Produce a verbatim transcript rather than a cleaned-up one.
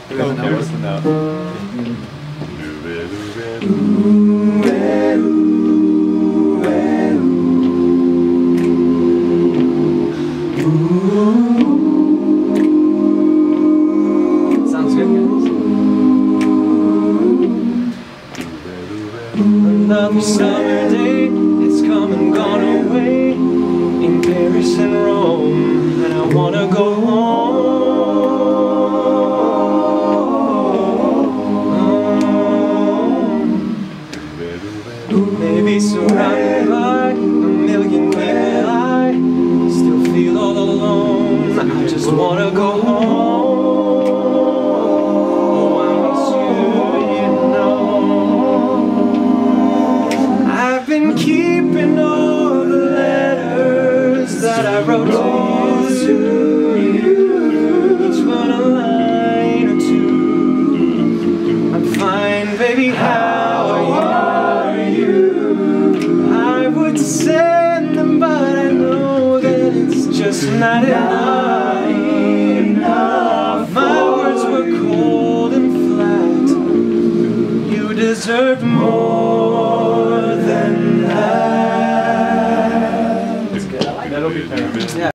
Who doesn't know what's the note? Sounds good, guys. Another summer day, it's come and gone away, in Paris and Rome, and I wanna go home. Maybe surrounded by a million people, I still feel all alone. I just wanna go home. Oh, I miss you, you know. I've been keeping all the letters that I wrote to you, each one a line or two. I'm fine, baby, how are you? I would send them, but I know that it's just not enough. My words were cold and flat. You deserved more.